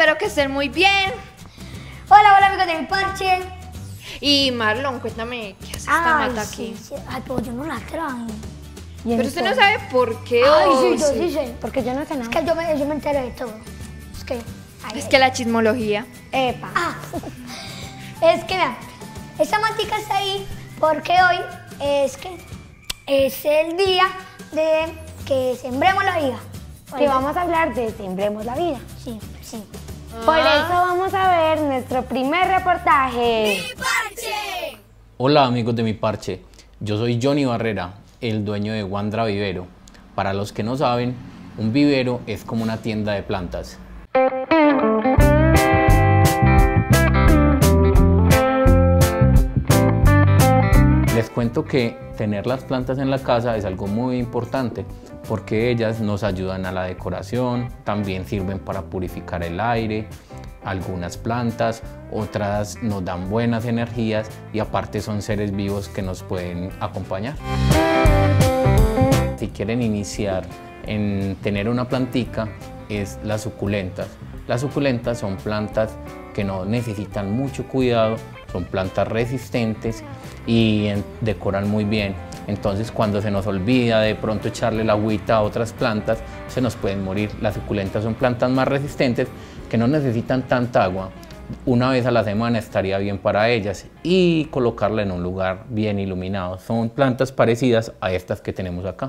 espero que estén muy bien. Hola amigos de Mi Parche. Y Marlon, cuéntame, ¿qué hace esta mata aquí? Sí. Ay, pero yo no la traje. Pero usted no sabe por qué. Ay, sí, yo sí. sí sé. Porque yo no sé nada. Es que yo me entero de todo. Es que... Es que la chismología. Epa. Es que vean, esta matica está ahí porque hoy es el día de que sembremos la vida. Que vamos a hablar de Sembremos la Vida. Sí. Por eso vamos a ver nuestro primer reportaje. ¡Mi Parche! Hola amigos de Mi Parche, yo soy Johnny Barrera, el dueño de Wandra Vivero. Para los que no saben, un vivero es como una tienda de plantas. Les cuento que tener las plantas en la casa es algo muy importante porque ellas nos ayudan a la decoración, también sirven para purificar el aire, algunas plantas, otras nos dan buenas energías y aparte son seres vivos que nos pueden acompañar. Si quieren iniciar en tener una plantica, es las suculentas. Las suculentas son plantas que no necesitan mucho cuidado, son plantas resistentes y decoran muy bien. Entonces cuando se nos olvida de pronto echarle la agüita a otras plantas, se nos pueden morir. Las suculentas son plantas más resistentes que no necesitan tanta agua. Una vez a la semana estaría bien para ellas y colocarla en un lugar bien iluminado. Son plantas parecidas a estas que tenemos acá.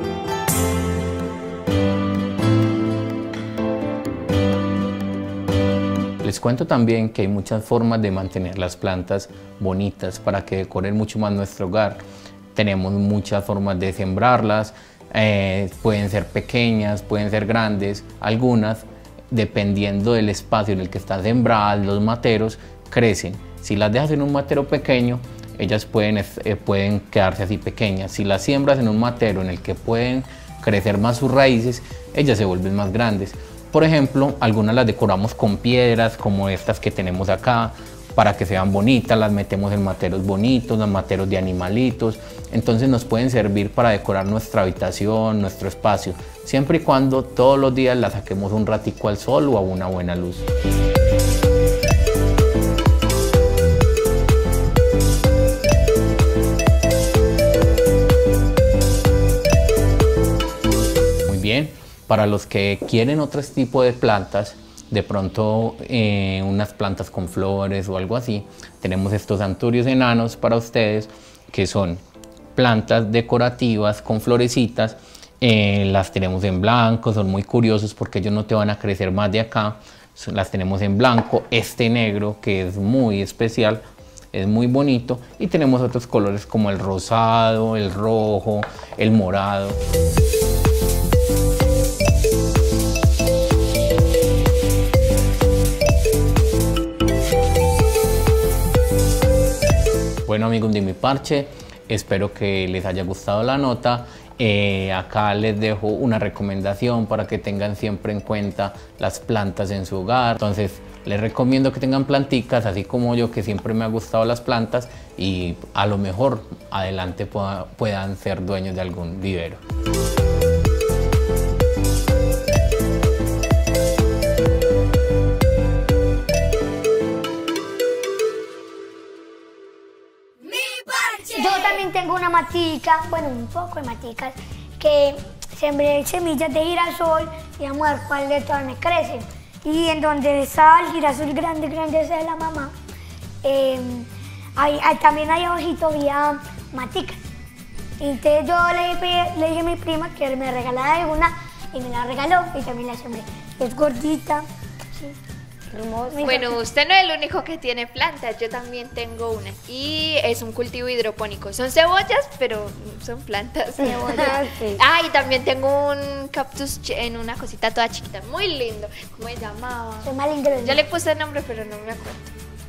Les cuento también que hay muchas formas de mantener las plantas bonitas para que decoren mucho más nuestro hogar. Tenemos muchas formas de sembrarlas, pueden ser pequeñas, pueden ser grandes, algunas dependiendo del espacio en el que están sembradas, los materos crecen. Si las dejas en un matero pequeño, ellas pueden quedarse así pequeñas. Si las siembras en un matero en el que pueden crecer más sus raíces, ellas se vuelven más grandes. Por ejemplo, algunas las decoramos con piedras como estas que tenemos acá para que sean bonitas, las metemos en materos bonitos, en materos de animalitos, entonces nos pueden servir para decorar nuestra habitación, nuestro espacio, siempre y cuando todos los días las saquemos un ratico al sol o a una buena luz. Muy bien. Para los que quieren otro tipo de plantas, de pronto unas plantas con flores o algo así, tenemos estos anturios enanos para ustedes, que son plantas decorativas con florecitas. Las tenemos en blanco, son muy curiosos porque ellos no te van a crecer más de acá. Las tenemos en blanco, este negro que es muy especial, es muy bonito, y tenemos otros colores como el rosado, el rojo, el morado. Bueno amigos de Mi Parche, espero que les haya gustado la nota. Acá les dejo una recomendación para que tengan siempre en cuenta las plantas en su hogar. Entonces les recomiendo que tengan planticas, así como yo, que siempre me ha gustado las plantas, y a lo mejor adelante puedan ser dueños de algún vivero. Yo también tengo una matica, bueno, un poco de maticas, que sembré semillas de girasol y vamos a ver cuál de todas me crecen. Y en donde está el girasol grande, ese de la mamá, también ahí abajito había maticas. Y entonces yo le dije a mi prima que me regalara alguna y me la regaló y también la sembré. Es gordita, sí. Bueno, usted no es el único que tiene plantas, yo también tengo una y es un cultivo hidropónico. Son cebollas, pero son plantas. Cebollas, sí. Ah, y también tengo un cactus en una cosita toda chiquita, muy lindo. ¿Cómo se llamaba? Soy malindrosa. Yo le puse el nombre, pero no me acuerdo.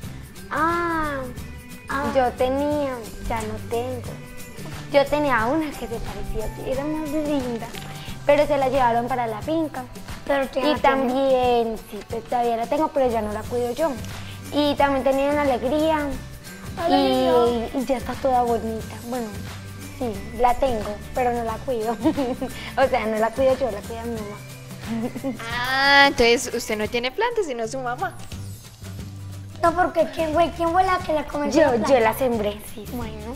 Yo tenía, ya no tengo. Yo tenía una que se parecía así, era más linda, pero se la llevaron para la finca. Pero Y también, sí, pues todavía la tengo, pero ya no la cuido yo. Y también tenía una alegría y ya está toda bonita. Bueno, sí, la tengo, pero no la cuido. O sea, no la cuido yo, la cuida mi mamá. Ah, entonces usted no tiene plantas, sino su mamá. No, porque ¿quién fue la que la comenzó? Yo la sembré, sí. Bueno.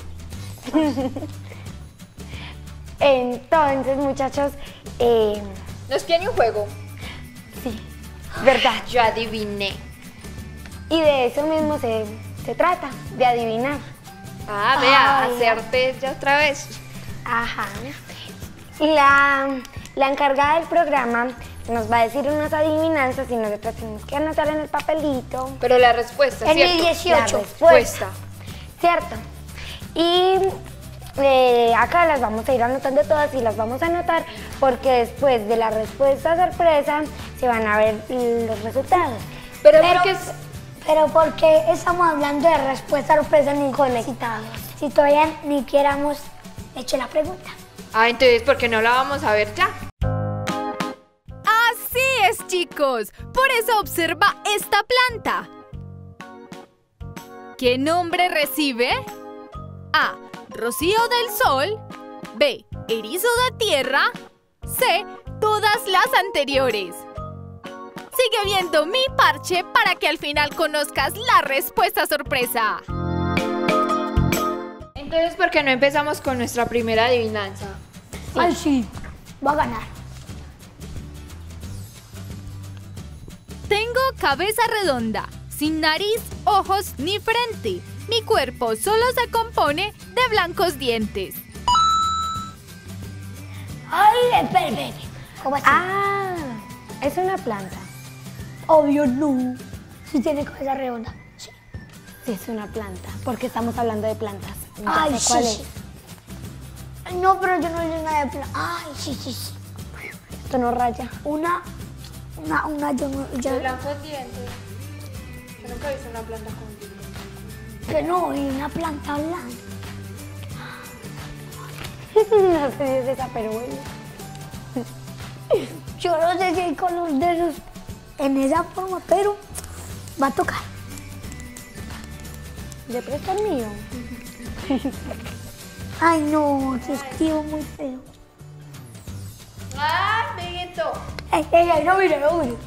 Entonces, muchachos, ¿Nos tiene un juego? sí, verdad. Yo adiviné. Y de eso mismo se trata, de adivinar. Ah, vea, Ay. acerté ya otra vez. Ajá. Y la encargada del programa nos va a decir unas adivinanzas y nosotros tenemos que anotar en el papelito. Pero la respuesta, En mi ¿cierto? 18. La respuesta. ¿Cierto? Y acá las vamos a ir anotando todas y las vamos a anotar porque después de la respuesta sorpresa se van a ver los resultados. Pero porque es... Pero ¿por qué estamos hablando de respuesta sorpresa ni conectados? Si todavía ni siquiera hemos hecho la pregunta. Ah, entonces, ¿por qué no la vamos a ver ya? Así es, chicos. Por eso observa esta planta. ¿Qué nombre recibe? A. Rocío del sol. B. Erizo de tierra. C. Todas las anteriores. Sigue viendo mi parche para que al final conozcas la respuesta sorpresa. Entonces, ¿por qué no empezamos con nuestra primera adivinanza? Sí. Ay, sí, va a ganar. Tengo cabeza redonda, sin nariz, ojos ni frente. Mi cuerpo solo se compone de blancos dientes. Ay, espere. ¿Cómo así? Ah, es una planta. Obvio no. Si tiene cabeza redonda. Sí. Sí, es una planta, porque estamos hablando de plantas. Ya Ay, sé cuál sí. es. No, pero yo no le nada de planta. Ay, sí. Esto no raya. Una, yo no. De blancos dientes. Yo nunca he visto una planta con dientes. Que no, y una planta blanca. No sé si es esa, pero bueno. Yo no sé si hay con los dedos en esa forma, pero va a tocar. ¿De presta el mío? Ay, no, te escribo muy feo. ¡Ah, amiguito! No mire.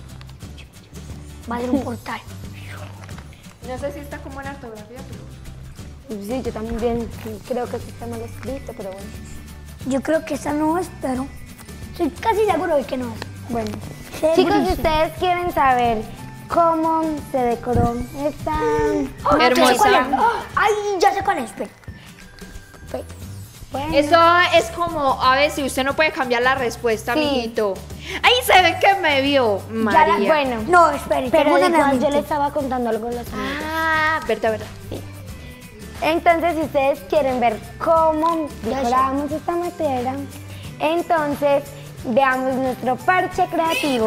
Va a ser un portal. No sé si está como en ortografía, pero... Sí, yo también creo que sí está mal escrito, pero bueno. Yo creo que esa no es, pero estoy casi seguro de que no es. Bueno, Segurísimo. chicos, si ustedes quieren saber cómo se decoró esta... Ya sé cuál es. Hermosa. Ay, ya sé cuál es. Espera. Bueno, Eso es como, a ver, si usted no puede cambiar la respuesta, Sí. amiguito. Ahí se ve que me vio, María. bueno, No, espere. pero tengo una igual mente. yo le estaba contando algo a los amigos. Ah, verdad. Entonces, si ustedes quieren ver cómo Ya sé. decoramos esta matera, entonces veamos nuestro parche creativo.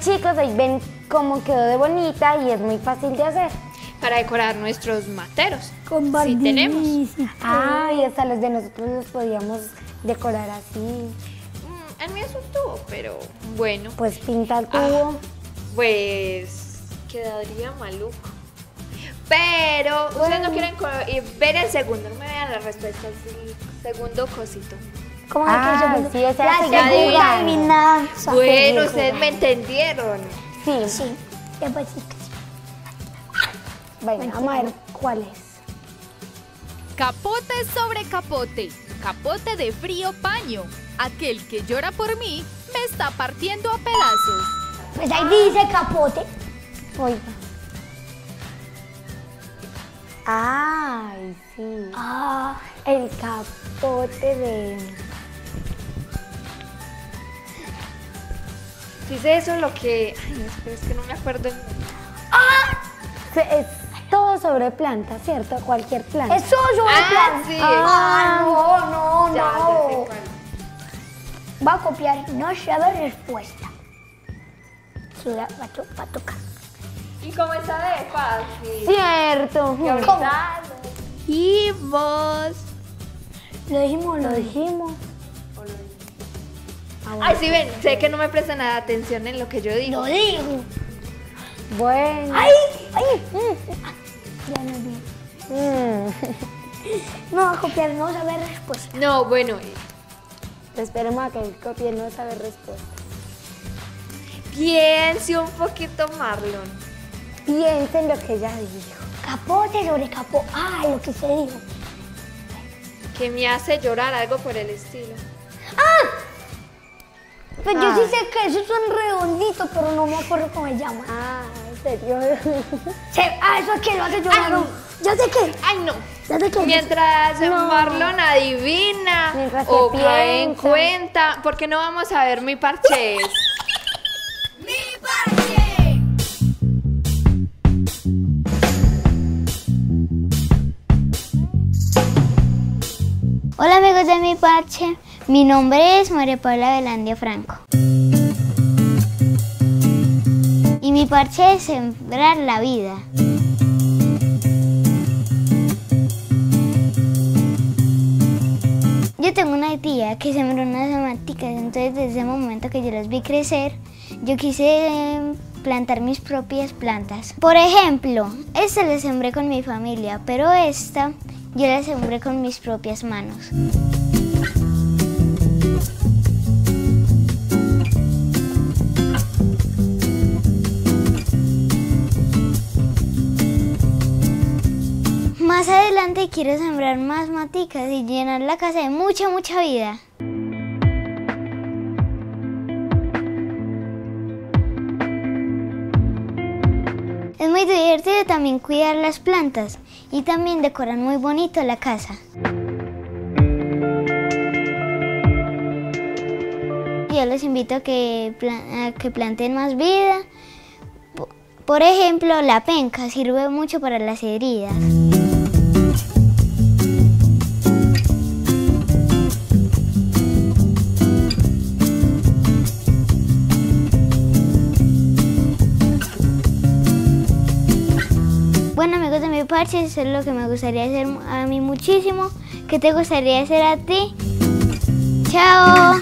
chicos, ahí ven cómo quedó de bonita y es muy fácil de hacer. Para decorar nuestros materos. Con Sí Barbie. tenemos. Ah, y hasta los de nosotros los podíamos decorar así. El mío es un tubo, pero bueno. Pues pinta el tubo. Pues quedaría maluco. Pero ustedes no quieren ver el segundo, no me vean las respuestas, el segundo cosito. ¿Cómo Ah, que el segundo? sí, o sea, La seguir segunda jugando. adivinanza. Bueno, ustedes me entendieron. Sí. Sí. Después sí. Bueno, vamos a ver cuál es. Capote sobre capote, capote de frío paño. Aquel que llora por mí me está partiendo a pedazos. Pues ahí dice capote. Oiga. Ay, sí. Ah, El capote de... Si es eso lo que... Ay, espera, es que no me acuerdo. Es todo sobre planta, ¿cierto? Cualquier planta. eso yo voy a plan. Sí. Ah, no, Ya no. sé cuál. Va a copiar, no sabe respuesta. Sí, va a tocar. ¿Y cómo está de fácil? Cierto. Y ahorita y vos. Lo dijimos, Lo dijimos. Ay, sí, ven, sé que no me prestan nada atención en lo que yo digo. Lo digo. Bueno. ¡Ay! ¡Ay! Ya no vi. No va a copiar, no sabe respuesta. No, bueno, Esperemos a que él copie no sabe respuesta. piense un poquito, Marlon. Piensa en lo que ella dijo. Capote sobre capo. Ah, lo que se dijo. Que me hace llorar, algo por el estilo. Pues yo sí sé que esos son redonditos, pero no me acuerdo cómo se llama. Ah, ¿en serio? Eso es que lo hace llorar. no. Ya sé qué. Ay, no. Ya sé qué. Mientras Marlon adivina Mientras o se cae en piensa. cuenta, ¿por qué no vamos a ver mi parche? Hola amigos de Mi Parche, mi nombre es María Paula Velandia Franco. Y mi parche es sembrar la vida. Yo tengo una tía que sembró unas maticas, entonces desde ese momento que yo las vi crecer, yo quise plantar mis propias plantas. Por ejemplo, esta la sembré con mi familia, pero esta yo la sembré con mis propias manos. Más adelante quiero sembrar más maticas y llenar la casa de mucha vida. Es muy divertido también cuidar las plantas y también decoran muy bonito la casa. Yo los invito a que planten más vida. Por ejemplo, la penca sirve mucho para las heridas. Bueno amigos de Mi Parche, eso es lo que me gustaría hacer a mí muchísimo. ¿Qué te gustaría hacer a ti? ¡Chao!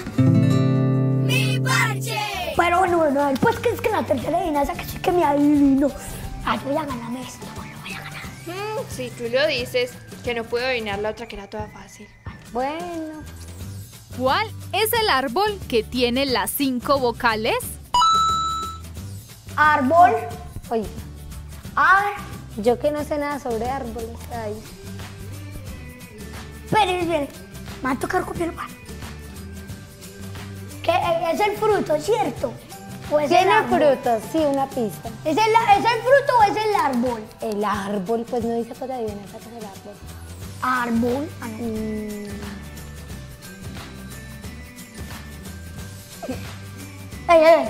Pero bueno, después que es que la tercera adivinanza que sí que me adivino. Voy a ganarme esto, lo voy a ganar. Si tú lo dices, que no puedo adivinar la otra que era toda fácil. Bueno. ¿Cuál es el árbol que tiene las 5 vocales? Árbol. Oye, yo que no sé nada sobre árboles. Ay. Espere. Me va a tocar copiar el que es el fruto, ¿cierto? ¿O es el Tiene árbol? frutos, sí, una pista. ¿Es el fruto o es el árbol? El árbol, pues no dice cosa adivinanza con el árbol. Árbol. Ey.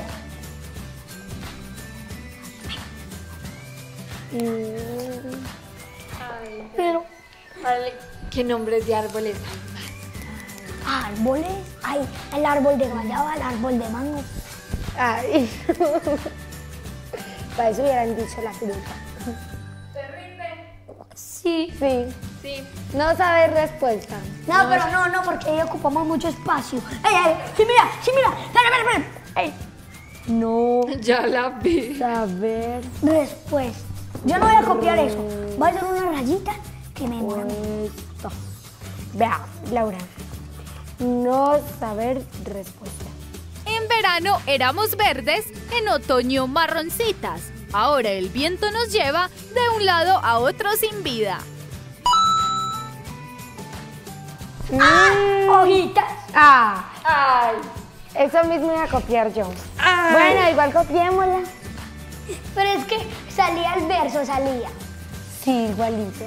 Pero, ¿Qué nombres de árboles hay? árboles. Hay el árbol de guayaba, el árbol de mango. Ay. Para eso hubieran dicho la fruta. Sí. Sí. Sí. No saber respuesta. No, pero no, porque ahí ocupamos mucho espacio. ¡Ey! Sí, mira. Espera. ¡Ey! No Ya la vi. saber Respuesta. Yo no voy a copiar eso. Voy a hacer una rayita que me demora. esto. Vea, Laura. No saber respuesta. En verano éramos verdes, en otoño marroncitas. Ahora el viento nos lleva de un lado a otro sin vida. Hojitas. Ay. Eso mismo iba a copiar yo. Bueno, igual copiémosla. Pero es que salía el verso, salía. Sí, igualito.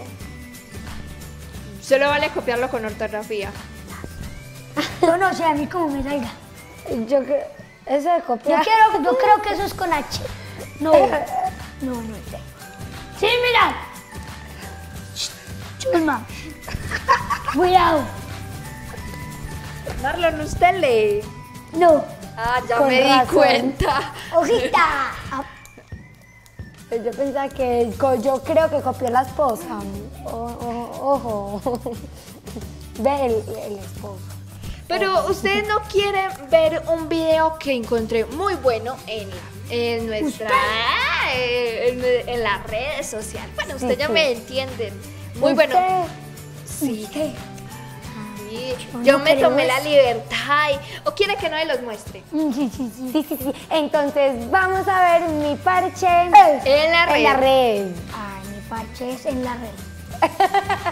Solo vale copiarlo con ortografía. Yo no sé, a mí como me salga. Yo creo. Eso de copiar. Yo creo que eso es con H. No sé. Sí, mira. Chulma. Cuidado. Marlon, usted lee. No. Ah, ya Con me di razón. cuenta. Hojita. Yo pensaba que yo creo que copió la esposa. Ojo. Ve el esposo. Pero ustedes no quieren ver un video que encontré muy bueno en nuestra en las redes sociales. Bueno, ustedes ya sí. me entienden. Muy bueno. Sí. ¿Qué? Sí, Yo yo no me creo tomé la eso. libertad. ¿O quiere que no me los muestre? Sí. Entonces vamos a ver mi parche En la red. en la red. Ay, mi parche es en la red.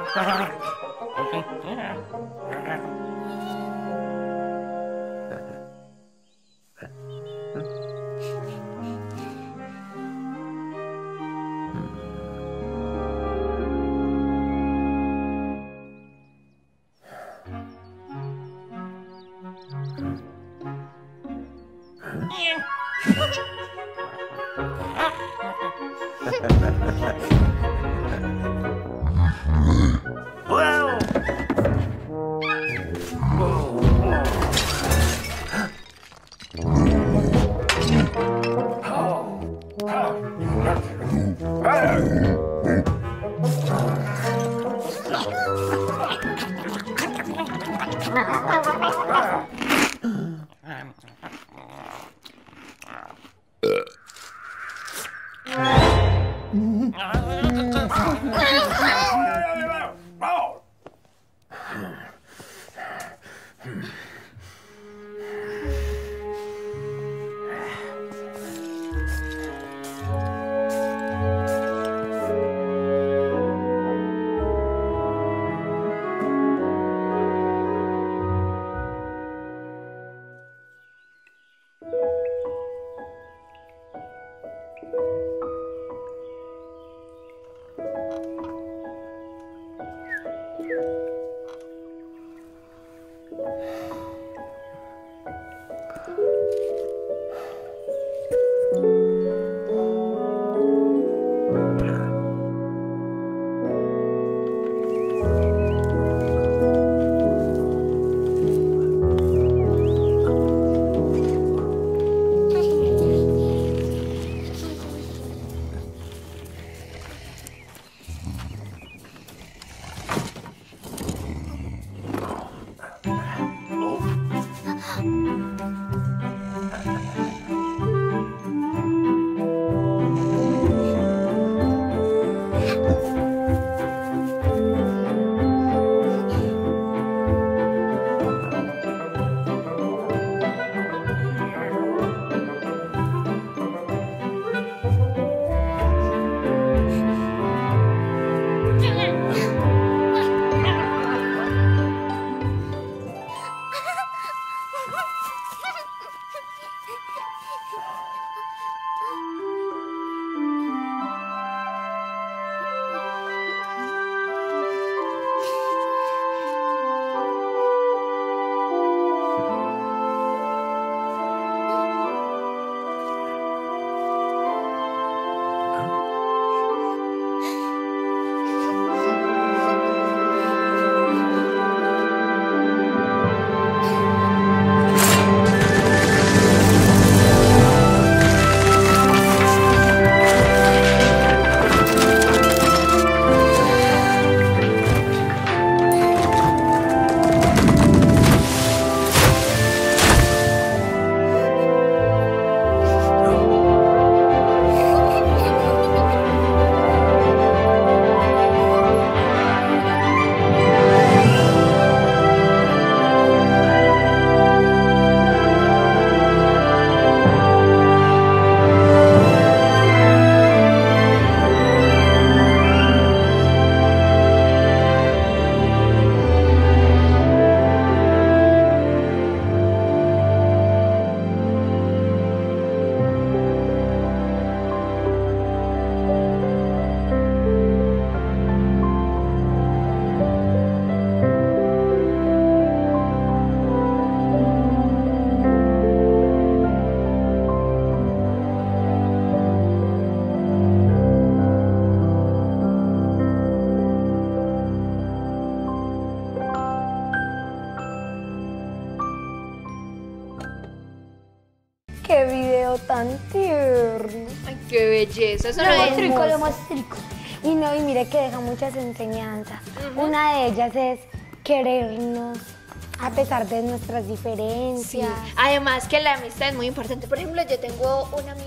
¡Qué video tan tierno! Ay, qué belleza. Eso no Lo es mostrico, lo mostrico. Y no, y mire que deja muchas enseñanzas. Una de ellas es querernos a pesar de nuestras Sí. diferencias. Además que la amistad es muy importante. Por ejemplo, yo tengo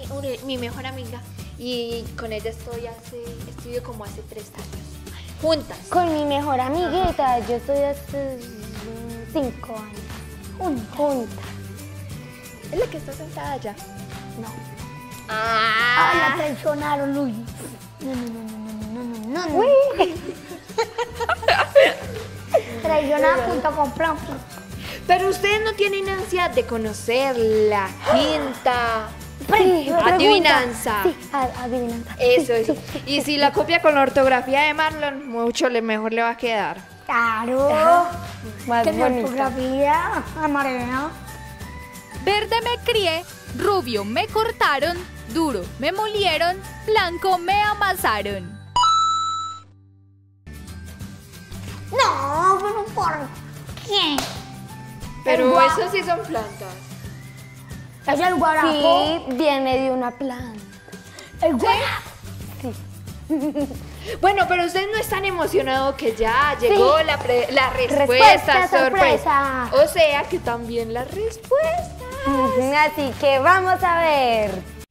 mi mejor amiga y con ella estudio como hace 3 años. Juntas. Con mi mejor amiguita, yo estoy hace 5 años. Juntas. ¿Es la que está sentada allá? No. Ah, la traicionaron, Luis. No. Traicionada junto con plan. Pero ustedes no tienen ansia de conocer la quinta adivinanza. Sí, adivinanza. Eso. Y si la copia con la ortografía de Marlon, mejor le va a quedar. Claro. Más Que mi bonito. ortografía amarela. Verde me crié, rubio me cortaron, duro me molieron, blanco me amasaron. No, pero ¿por qué? Pero El eso sí son plantas. Es el guarapo. Sí, viene de una planta. El guarapo. Bueno, pero ustedes no están emocionados que ya llegó la respuesta Respuesta sorpresa. sorpresa. O sea que también la respuesta. Así que vamos a ver.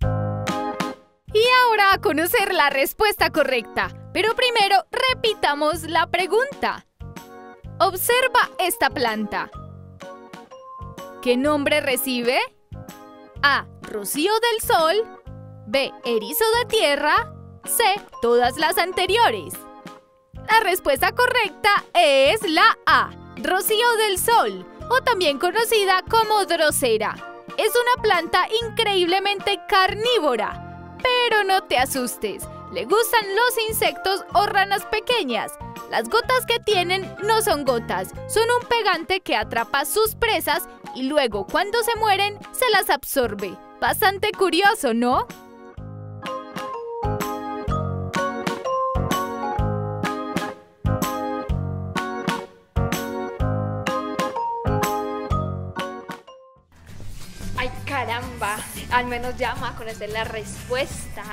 Y ahora a conocer la respuesta correcta. Pero primero repitamos la pregunta. Observa esta planta. ¿Qué nombre recibe? A. Rocío del sol. B. Erizo de tierra. C. Todas las anteriores. La respuesta correcta es la A. Rocío del sol, o también conocida como drosera. Es una planta increíblemente carnívora. Pero no te asustes, le gustan los insectos o ranas pequeñas. Las gotas que tienen no son gotas, son un pegante que atrapa sus presas y luego cuando se mueren se las absorbe. Bastante curioso, ¿no? Ay, caramba. Al menos ya vamos a conocer las respuestas.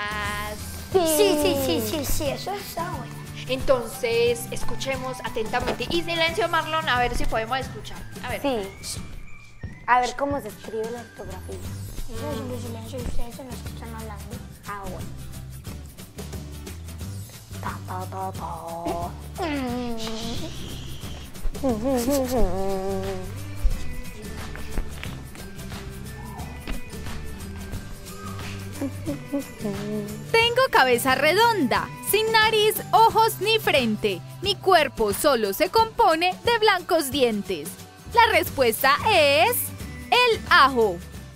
Sí, eso está bueno. Entonces, escuchemos atentamente. Y silencio, Marlon, a ver si podemos escuchar. A ver. Sí. A ver cómo se escribe la ortografía. Silencio, ustedes se nos están hablando. Ah, bueno. Ta, ta, ta, ta. Tengo cabeza redonda, sin nariz, ojos ni frente. Mi cuerpo solo se compone de blancos dientes. La respuesta es el ajo.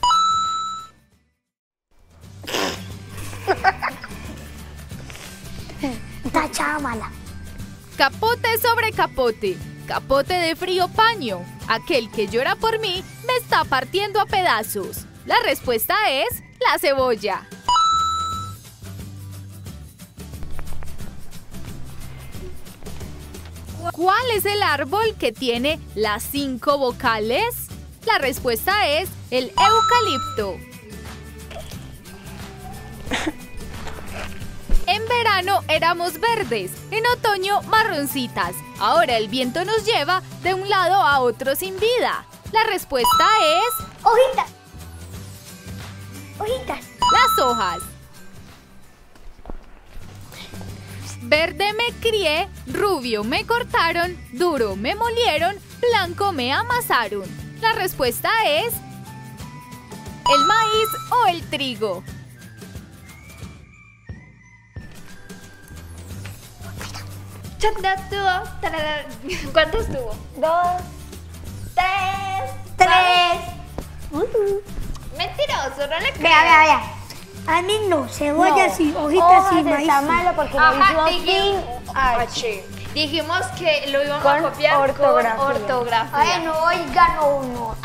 Tachada mala. Capote sobre capote, capote de frío paño. Aquel que llora por mí me está partiendo a pedazos. La respuesta es la cebolla. ¿Cuál es el árbol que tiene las 5 vocales? La respuesta es el eucalipto. En verano éramos verdes, en otoño marroncitas. Ahora el viento nos lleva de un lado a otro sin vida. La respuesta es Hojitas. Hojitas. las hojas. Verde me crié, rubio me cortaron, duro me molieron, blanco me amasaron. La respuesta es el maíz o el trigo. ¿Cuántos tuvo? 2, 3. Mentiroso, no le creo. Vea. A mí no, cebolla sí, hojitas sí, maíz está sí. malo porque Ajá, no hizo sin H. H. Dijimos que lo íbamos Con a copiar ortografía. con ortografía. Ay, no, hoy ganó uno.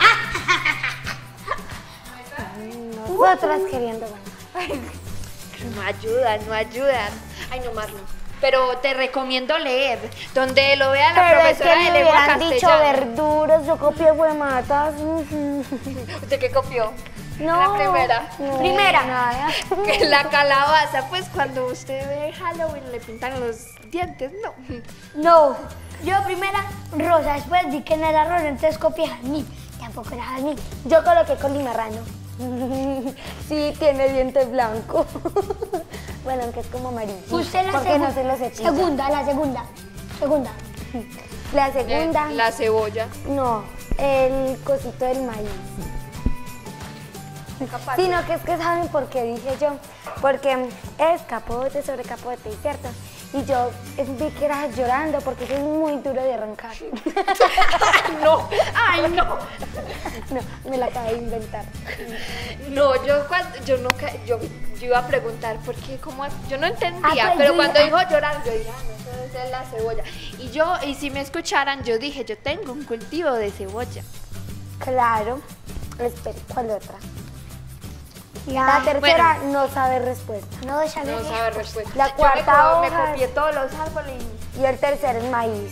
Nosotras queriendo ganar. No ayudan. Ay, no, Marlon. Pero te recomiendo leer, donde lo vea la Pero es que profesora de me lengua hubieran dicho castellana. verduras, yo copié huematas. ¿Usted qué copió? No. La primera. No, Primera. nada. Que la calabaza, pues cuando usted ve Halloween le pintan los dientes, no. No, yo primera rosa, después vi que no era rosa, entonces copié jazmín. Tampoco era jazmín. Yo coloqué colimarrano. Sí, tiene dientes blancos. Bueno, aunque es como amarillo. Usted la porque no se los cepilla. segunda. La segunda. La cebolla. No, el cosito del maíz. Sino que es que saben por qué dije yo. Porque es capote sobre capote, ¿cierto? Y yo vi que eras llorando porque eso es muy duro de arrancar. No, ay no. No, me la acabé de inventar. No, yo iba a preguntar por qué, cómo, yo no entendía, pues pero yo- cuando dijo llorar, yo dije, no, eso debe ser la cebolla. Y si me escucharan, yo dije, yo tengo un cultivo de cebolla. Claro. Espera, ¿cuál otra? Ya. La tercera no sabe respuesta. No, ya No me sabe respuesta. La Yo cuarta me hoja. copié todos los árboles. Y el tercero es maíz.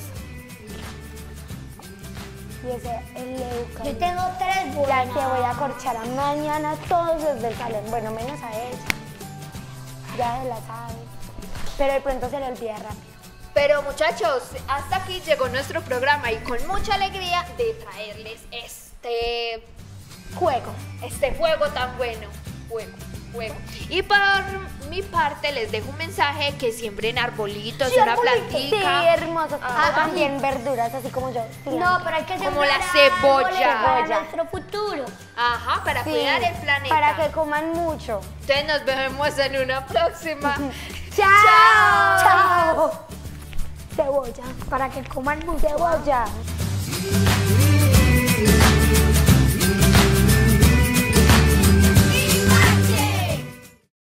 Y ese es el eucalipto. Yo tengo 3 Ya buenas. te voy a corchar a mañana todos los del salón. Bueno, menos a ella. Ya se la sabe. Pero de pronto se le olvida rápido. Pero muchachos, hasta aquí llegó nuestro programa y con mucha alegría de traerles este juego tan bueno. Juego. Y por mi parte les dejo un mensaje que siembren arbolitos, una plantica. Sí, hermoso. Ajá. También verduras, así como yo. No, pero hay que Como la sembrar cebolla. árboles para nuestro futuro. Ajá, para Sí, cuidar el planeta. para que coman mucho. Entonces nos vemos en una próxima. ¡Chao! ¡Chao! Cebolla. Para que coman mucho. Cebolla.